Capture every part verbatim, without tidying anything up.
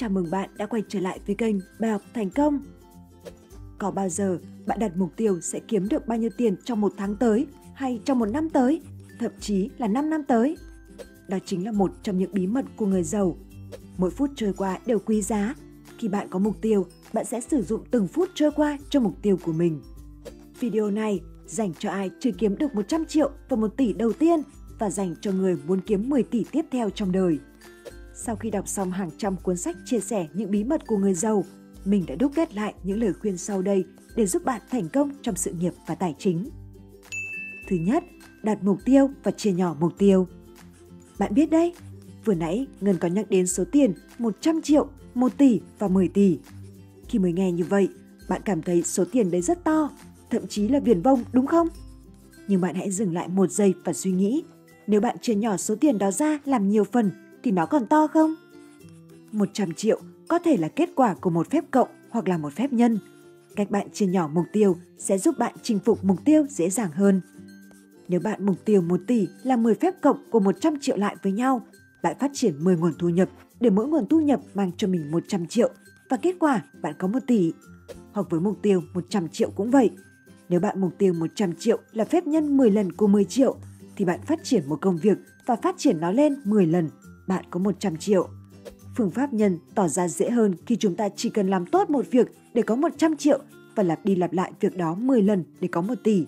Chào mừng bạn đã quay trở lại với kênh Bài học thành công. Có bao giờ bạn đặt mục tiêu sẽ kiếm được bao nhiêu tiền trong một tháng tới hay trong một năm tới, thậm chí là năm năm tới? Đó chính là một trong những bí mật của người giàu. Mỗi phút trôi qua đều quý giá. Khi bạn có mục tiêu, bạn sẽ sử dụng từng phút trôi qua cho mục tiêu của mình. Video này dành cho ai chưa kiếm được một trăm triệu và một tỷ đầu tiên và dành cho người muốn kiếm mười tỷ tiếp theo trong đời. Sau khi đọc xong hàng trăm cuốn sách chia sẻ những bí mật của người giàu, mình đã đúc kết lại những lời khuyên sau đây để giúp bạn thành công trong sự nghiệp và tài chính. Thứ nhất, đặt mục tiêu và chia nhỏ mục tiêu. Bạn biết đấy, vừa nãy Ngân có nhắc đến số tiền một trăm triệu, một tỷ và mười tỷ. Khi mới nghe như vậy, bạn cảm thấy số tiền đấy rất to, thậm chí là viển vông đúng không? Nhưng bạn hãy dừng lại một giây và suy nghĩ, nếu bạn chia nhỏ số tiền đó ra làm nhiều phần thì nó còn to không? một trăm triệu có thể là kết quả của một phép cộng hoặc là một phép nhân. Cách bạn chia nhỏ mục tiêu sẽ giúp bạn chinh phục mục tiêu dễ dàng hơn. Nếu bạn mục tiêu một tỷ là mười phép cộng của một trăm triệu lại với nhau, bạn phát triển mười nguồn thu nhập để mỗi nguồn thu nhập mang cho mình một trăm triệu và kết quả bạn có một tỷ. Hoặc với mục tiêu một trăm triệu cũng vậy. Nếu bạn mục tiêu một trăm triệu là phép nhân mười lần của mười triệu thì bạn phát triển một công việc và phát triển nó lên mười lần, bạn có một trăm triệu. Phương pháp nhân tỏ ra dễ hơn khi chúng ta chỉ cần làm tốt một việc để có một trăm triệu và lặp đi lặp lại việc đó mười lần để có một tỷ.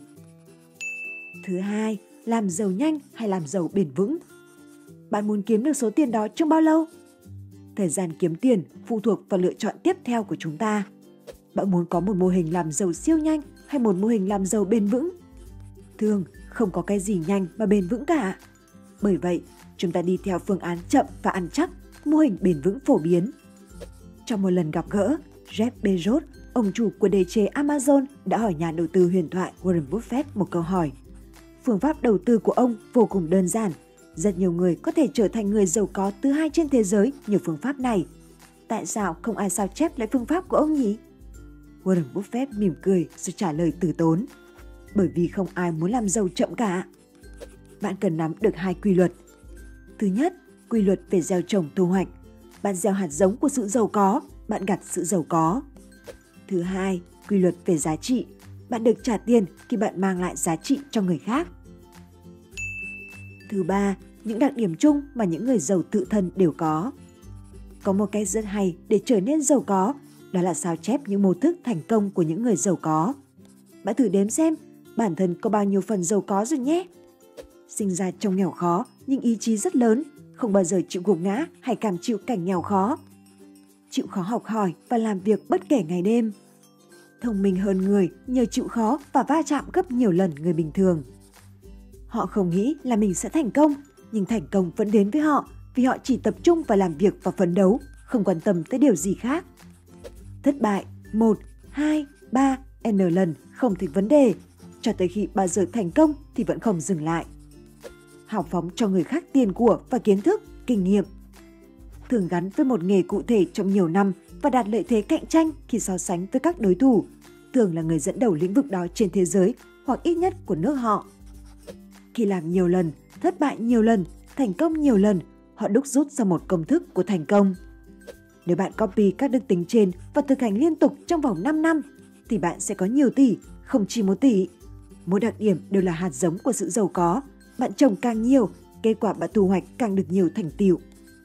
Thứ hai, làm giàu nhanh hay làm giàu bền vững. Bạn muốn kiếm được số tiền đó trong bao lâu? Thời gian kiếm tiền phụ thuộc vào lựa chọn tiếp theo của chúng ta. Bạn muốn có một mô hình làm giàu siêu nhanh hay một mô hình làm giàu bền vững? Thường, không có cái gì nhanh mà bền vững cả. Bởi vậy, chúng ta đi theo phương án chậm và ăn chắc, mô hình bền vững phổ biến. Trong một lần gặp gỡ, Jeff Bezos, ông chủ của đế chế Amazon đã hỏi nhà đầu tư huyền thoại Warren Buffett một câu hỏi. Phương pháp đầu tư của ông vô cùng đơn giản. Rất nhiều người có thể trở thành người giàu có thứ hai trên thế giới nhờ phương pháp này. Tại sao không ai sao chép lại phương pháp của ông nhỉ? Warren Buffett mỉm cười rồi trả lời từ tốn. Bởi vì không ai muốn làm giàu chậm cả. Bạn cần nắm được hai quy luật. Thứ nhất, quy luật về gieo trồng thu hoạch. Bạn gieo hạt giống của sự giàu có, bạn gặt sự giàu có. Thứ hai, quy luật về giá trị. Bạn được trả tiền khi bạn mang lại giá trị cho người khác. Thứ ba, những đặc điểm chung mà những người giàu tự thân đều có. Có một cách rất hay để trở nên giàu có, đó là sao chép những mô thức thành công của những người giàu có. Bạn thử đếm xem, bản thân có bao nhiêu phần giàu có rồi nhé. Sinh ra trong nghèo khó nhưng ý chí rất lớn, không bao giờ chịu gục ngã hay cảm chịu cảnh nghèo khó. Chịu khó học hỏi và làm việc bất kể ngày đêm. Thông minh hơn người nhờ chịu khó và va chạm gấp nhiều lần người bình thường. Họ không nghĩ là mình sẽ thành công, nhưng thành công vẫn đến với họ vì họ chỉ tập trung vào làm việc và phấn đấu, không quan tâm tới điều gì khác. Thất bại một, hai, ba, n lần không thành vấn đề, cho tới khi bao giờ thành công thì vẫn không dừng lại. Hào phóng cho người khác tiền của và kiến thức, kinh nghiệm. Thường gắn với một nghề cụ thể trong nhiều năm và đạt lợi thế cạnh tranh khi so sánh với các đối thủ, thường là người dẫn đầu lĩnh vực đó trên thế giới hoặc ít nhất của nước họ. Khi làm nhiều lần, thất bại nhiều lần, thành công nhiều lần, họ đúc rút ra một công thức của thành công. Nếu bạn copy các đức tính trên và thực hành liên tục trong vòng năm năm, thì bạn sẽ có nhiều tỷ, không chỉ một tỷ. Mỗi đặc điểm đều là hạt giống của sự giàu có. Bạn trồng càng nhiều, kết quả bạn thu hoạch càng được nhiều thành tựu.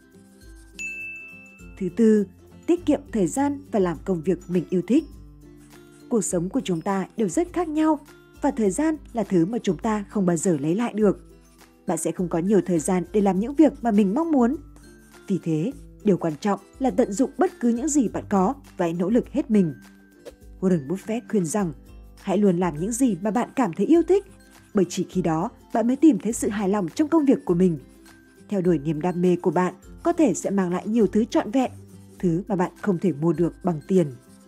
Thứ tư, tiết kiệm thời gian và làm công việc mình yêu thích. Cuộc sống của chúng ta đều rất khác nhau và thời gian là thứ mà chúng ta không bao giờ lấy lại được. Bạn sẽ không có nhiều thời gian để làm những việc mà mình mong muốn. Vì thế, điều quan trọng là tận dụng bất cứ những gì bạn có và hãy nỗ lực hết mình. Warren Buffett khuyên rằng, hãy luôn làm những gì mà bạn cảm thấy yêu thích, bởi chỉ khi đó bạn mới tìm thấy sự hài lòng trong công việc của mình. Theo đuổi niềm đam mê của bạn có thể sẽ mang lại nhiều thứ trọn vẹn, thứ mà bạn không thể mua được bằng tiền.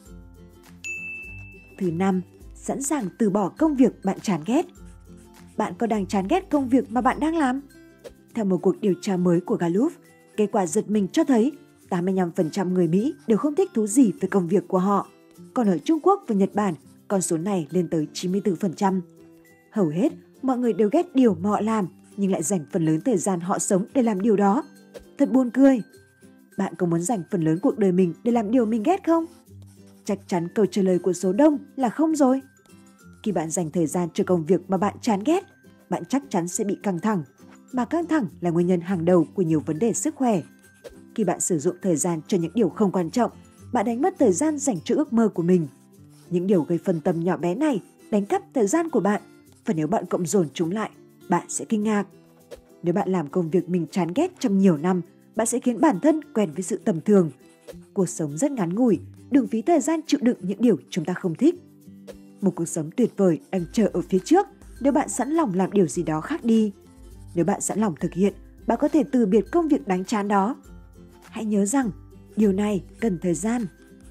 Thứ năm, sẵn sàng từ bỏ công việc bạn chán ghét. Bạn có đang chán ghét công việc mà bạn đang làm? Theo một cuộc điều tra mới của Gallup, kết quả giật mình cho thấy tám mươi lăm phần trăm người Mỹ đều không thích thú gì về công việc của họ. Còn ở Trung Quốc và Nhật Bản, con số này lên tới chín mươi tư phần trăm. Hầu hết, mọi người đều ghét điều mà họ làm, nhưng lại dành phần lớn thời gian họ sống để làm điều đó. Thật buồn cười. Bạn có muốn dành phần lớn cuộc đời mình để làm điều mình ghét không? Chắc chắn câu trả lời của số đông là không rồi. Khi bạn dành thời gian cho công việc mà bạn chán ghét, bạn chắc chắn sẽ bị căng thẳng, mà căng thẳng là nguyên nhân hàng đầu của nhiều vấn đề sức khỏe. Khi bạn sử dụng thời gian cho những điều không quan trọng, bạn đánh mất thời gian dành cho ước mơ của mình. Những điều gây phân tâm nhỏ bé này đánh cắp thời gian của bạn, và nếu bạn cộng dồn chúng lại, bạn sẽ kinh ngạc. Nếu bạn làm công việc mình chán ghét trong nhiều năm, bạn sẽ khiến bản thân quen với sự tầm thường. Cuộc sống rất ngắn ngủi, đừng phí thời gian chịu đựng những điều chúng ta không thích. Một cuộc sống tuyệt vời đang chờ ở phía trước nếu bạn sẵn lòng làm điều gì đó khác đi. Nếu bạn sẵn lòng thực hiện, bạn có thể từ biệt công việc đáng chán đó. Hãy nhớ rằng, điều này cần thời gian.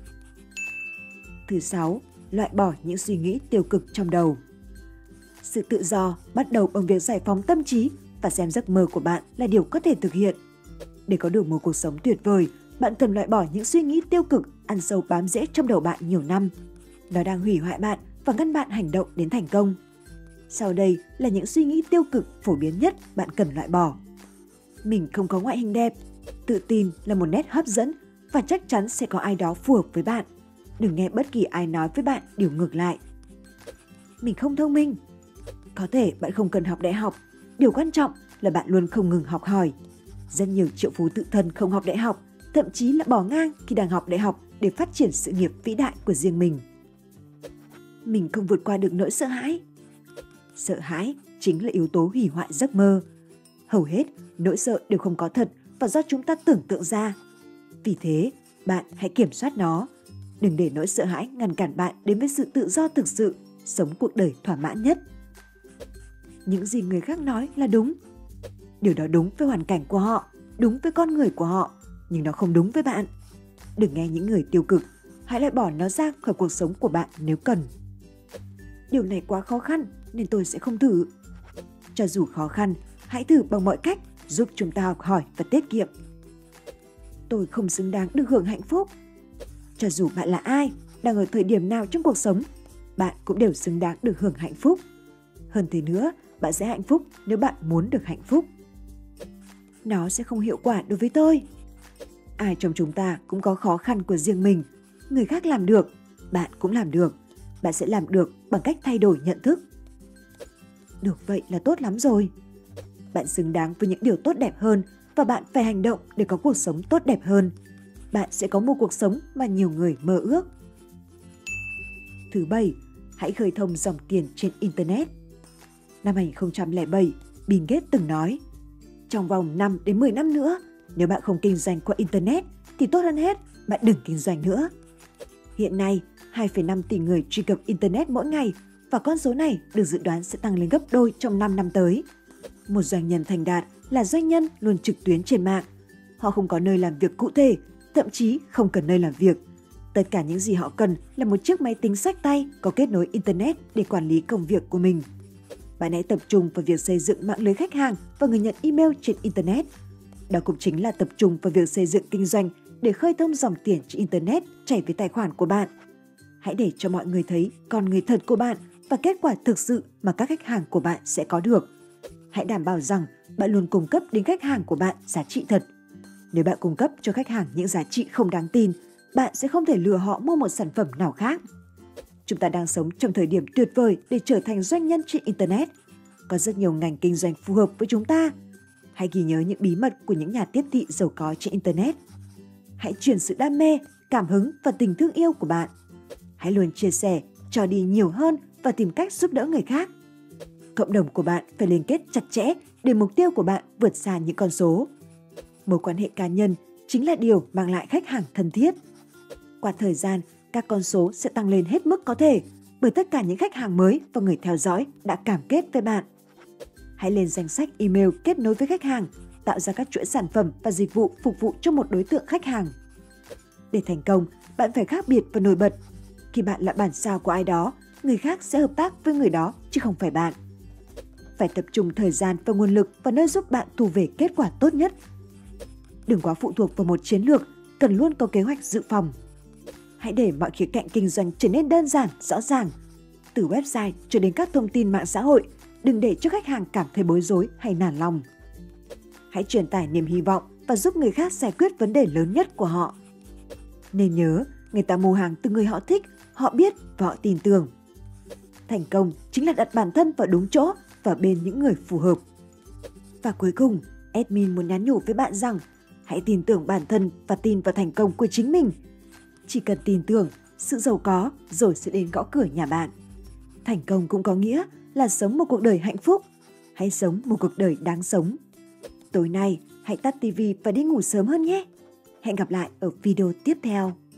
Thứ sáu, loại bỏ những suy nghĩ tiêu cực trong đầu. Sự tự do bắt đầu bằng việc giải phóng tâm trí và xem giấc mơ của bạn là điều có thể thực hiện. Để có được một cuộc sống tuyệt vời, bạn cần loại bỏ những suy nghĩ tiêu cực ăn sâu bám rễ trong đầu bạn nhiều năm. Nó đang hủy hoại bạn và ngăn bạn hành động đến thành công. Sau đây là những suy nghĩ tiêu cực phổ biến nhất bạn cần loại bỏ. Mình không có ngoại hình đẹp. Tự tin là một nét hấp dẫn và chắc chắn sẽ có ai đó phù hợp với bạn. Đừng nghe bất kỳ ai nói với bạn điều ngược lại. Mình không thông minh. Có thể bạn không cần học đại học. Điều quan trọng là bạn luôn không ngừng học hỏi. Rất nhiều triệu phú tự thân không học đại học, thậm chí là bỏ ngang khi đang học đại học để phát triển sự nghiệp vĩ đại của riêng mình. Mình không vượt qua được nỗi sợ hãi. Sợ hãi chính là yếu tố hủy hoại giấc mơ. Hầu hết, nỗi sợ đều không có thật và do chúng ta tưởng tượng ra. Vì thế, bạn hãy kiểm soát nó. Đừng để nỗi sợ hãi ngăn cản bạn đến với sự tự do thực sự, sống cuộc đời thỏa mãn nhất. Những gì người khác nói là đúng. Điều đó đúng với hoàn cảnh của họ, đúng với con người của họ, nhưng nó không đúng với bạn. Đừng nghe những người tiêu cực, hãy loại bỏ nó ra khỏi cuộc sống của bạn nếu cần. Điều này quá khó khăn nên tôi sẽ không thử. Cho dù khó khăn, hãy thử bằng mọi cách giúp chúng ta học hỏi và tiết kiệm. Tôi không xứng đáng được hưởng hạnh phúc. Cho dù bạn là ai, đang ở thời điểm nào trong cuộc sống, bạn cũng đều xứng đáng được hưởng hạnh phúc. Hơn thế nữa, bạn sẽ hạnh phúc nếu bạn muốn được hạnh phúc. Nó sẽ không hiệu quả đối với tôi. Ai trong chúng ta cũng có khó khăn của riêng mình. Người khác làm được, bạn cũng làm được. Bạn sẽ làm được bằng cách thay đổi nhận thức. Được vậy là tốt lắm rồi. Bạn xứng đáng với những điều tốt đẹp hơn và bạn phải hành động để có cuộc sống tốt đẹp hơn. Bạn sẽ có một cuộc sống mà nhiều người mơ ước. Thứ bảy, hãy khơi thông dòng tiền trên Internet. Năm hai không không bảy, Bill Gates từng nói, trong vòng năm đến mười năm nữa, nếu bạn không kinh doanh qua Internet thì tốt hơn hết, bạn đừng kinh doanh nữa. Hiện nay, hai phẩy năm tỷ người truy cập Internet mỗi ngày và con số này được dự đoán sẽ tăng lên gấp đôi trong năm năm tới. Một doanh nhân thành đạt là doanh nhân luôn trực tuyến trên mạng. Họ không có nơi làm việc cụ thể, thậm chí không cần nơi làm việc. Tất cả những gì họ cần là một chiếc máy tính xách tay có kết nối Internet để quản lý công việc của mình. Bạn hãy tập trung vào việc xây dựng mạng lưới khách hàng và người nhận email trên Internet. Đó cũng chính là tập trung vào việc xây dựng kinh doanh để khơi thông dòng tiền trên Internet chảy về tài khoản của bạn. Hãy để cho mọi người thấy con người thật của bạn và kết quả thực sự mà các khách hàng của bạn sẽ có được. Hãy đảm bảo rằng bạn luôn cung cấp đến khách hàng của bạn giá trị thật. Nếu bạn cung cấp cho khách hàng những giá trị không đáng tin, bạn sẽ không thể lừa họ mua một sản phẩm nào khác. Chúng ta đang sống trong thời điểm tuyệt vời để trở thành doanh nhân trên Internet. Có rất nhiều ngành kinh doanh phù hợp với chúng ta. Hãy ghi nhớ những bí mật của những nhà tiếp thị giàu có trên Internet. Hãy truyền sự đam mê, cảm hứng và tình thương yêu của bạn. Hãy luôn chia sẻ, cho đi nhiều hơn và tìm cách giúp đỡ người khác. Cộng đồng của bạn phải liên kết chặt chẽ để mục tiêu của bạn vượt xa những con số. Mối quan hệ cá nhân chính là điều mang lại khách hàng thân thiết. Qua thời gian, các con số sẽ tăng lên hết mức có thể bởi tất cả những khách hàng mới và người theo dõi đã cam kết với bạn. Hãy lên danh sách email kết nối với khách hàng, tạo ra các chuỗi sản phẩm và dịch vụ phục vụ cho một đối tượng khách hàng. Để thành công, bạn phải khác biệt và nổi bật. Khi bạn là bản sao của ai đó, người khác sẽ hợp tác với người đó chứ không phải bạn. Phải tập trung thời gian và nguồn lực vào nơi giúp bạn thu về kết quả tốt nhất. Đừng quá phụ thuộc vào một chiến lược, cần luôn có kế hoạch dự phòng. Hãy để mọi khía cạnh kinh doanh trở nên đơn giản, rõ ràng. Từ website cho đến các thông tin mạng xã hội, đừng để cho khách hàng cảm thấy bối rối hay nản lòng. Hãy truyền tải niềm hy vọng và giúp người khác giải quyết vấn đề lớn nhất của họ. Nên nhớ, người ta mua hàng từ người họ thích, họ biết và họ tin tưởng. Thành công chính là đặt bản thân vào đúng chỗ và bên những người phù hợp. Và cuối cùng, admin muốn nhắn nhủ với bạn rằng hãy tin tưởng bản thân và tin vào thành công của chính mình. Chỉ cần tin tưởng, sự giàu có rồi sẽ đến gõ cửa nhà bạn. Thành công cũng có nghĩa là sống một cuộc đời hạnh phúc. Hãy sống một cuộc đời đáng sống. Tối nay, hãy tắt tivi và đi ngủ sớm hơn nhé. Hẹn gặp lại ở video tiếp theo.